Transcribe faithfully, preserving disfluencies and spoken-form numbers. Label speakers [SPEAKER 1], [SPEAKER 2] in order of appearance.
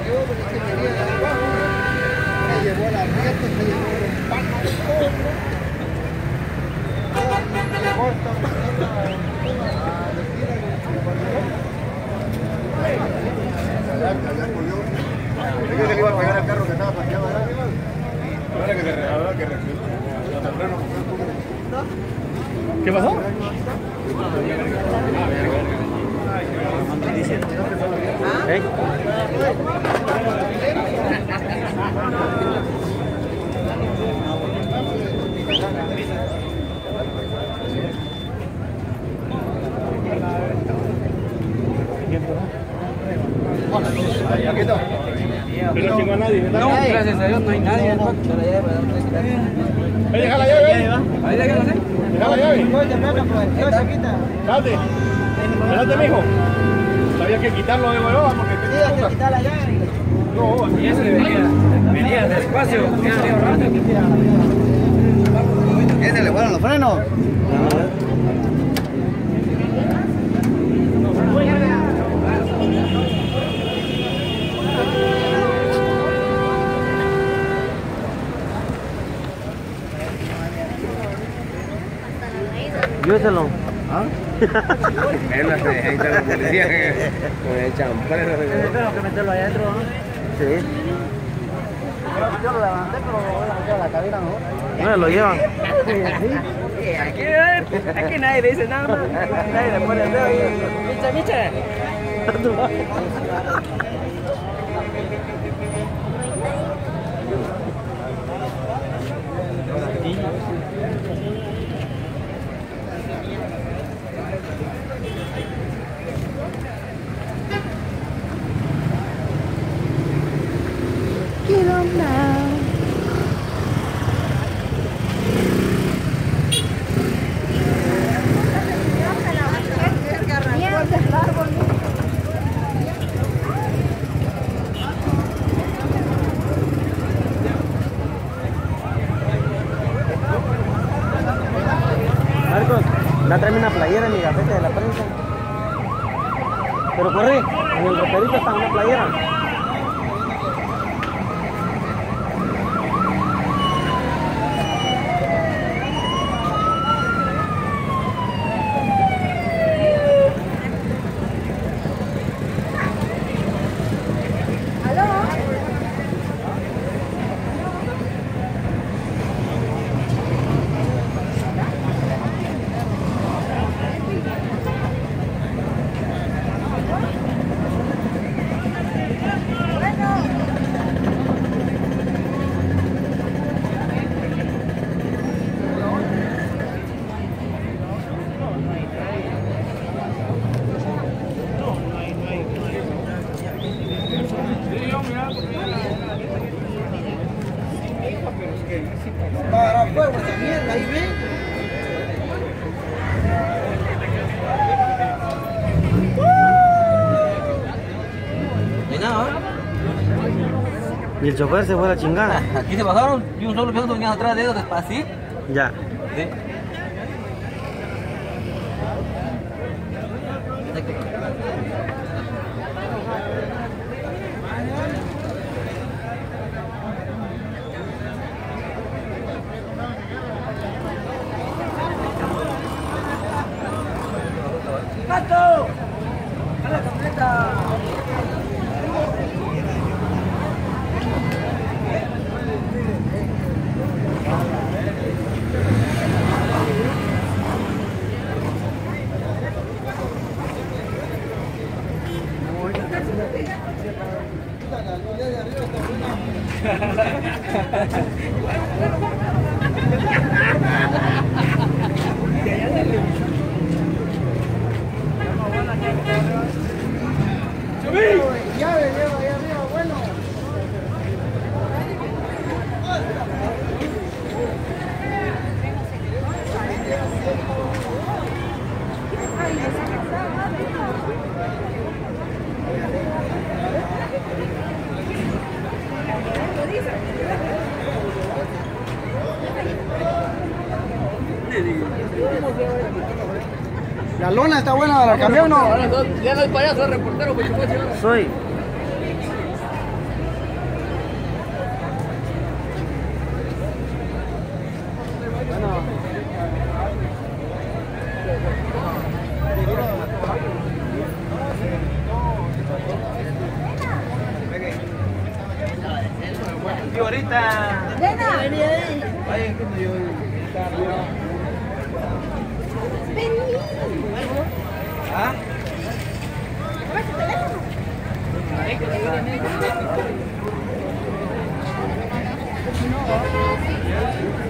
[SPEAKER 1] Se llevó la rieta, se llevó los panos, todo.
[SPEAKER 2] Yo que le iba a pegar al carro que estaba parqueado allá. Ahora que se ahora que reaccionó.
[SPEAKER 3] ¿Qué pasó? ¿Eh?
[SPEAKER 2] Aquí está.
[SPEAKER 3] Pero no chingó a nadie, ¿verdad?
[SPEAKER 4] No, gracias a Dios no hay nadie.
[SPEAKER 3] Ahí deja la llave ahí.
[SPEAKER 4] Ahí déjalo, ¿eh?
[SPEAKER 3] Deja la llave. Espérate. Espérate, mijo. Sabía que quitarlo de huevada porque te que quitar la llave. No,
[SPEAKER 4] Y ese venía, venía despacio, venía medio rápido.
[SPEAKER 2] ¿Qué se le fueron los frenos?
[SPEAKER 3] Lléveselo.
[SPEAKER 2] ¿Ah? Menos, ahí está la policía con el champán.
[SPEAKER 3] Tengo que meterlo ahí adentro, ¿no? Sí. Yo lo levanté, pero lo voy a meter a la cabina, ¿no? No, lo llevan.
[SPEAKER 4] Aquí, aquí nadie le dice nada, nadie le pone el dedo y micha, micha.
[SPEAKER 5] Get on now.
[SPEAKER 3] Marcos, ya tráeme una playera en mi gafete de la prensa. Pero corre, en el roperito está una playera.
[SPEAKER 1] Para fuego esa mierda, ahí ven.
[SPEAKER 4] Y nada,
[SPEAKER 3] Y el chofer se fue a la chingada.
[SPEAKER 4] aquí se bajaron y un solo piloto venía atrás de ellos despacito.
[SPEAKER 3] Ya.
[SPEAKER 4] Sí. ¡Gato! ¡A la camioneta!
[SPEAKER 1] Llave, lleva ahí arriba, bueno. La lona está buena, ¿la cambió o no?
[SPEAKER 4] Ya no es payaso, es reportero, pues yo puedo llevar.
[SPEAKER 3] Soy.
[SPEAKER 4] señorita.
[SPEAKER 5] Nena, vení ahí.
[SPEAKER 1] Vaya, que no yo.
[SPEAKER 5] Vení.
[SPEAKER 4] ¿Ah?
[SPEAKER 5] Dame tu teléfono.
[SPEAKER 4] No.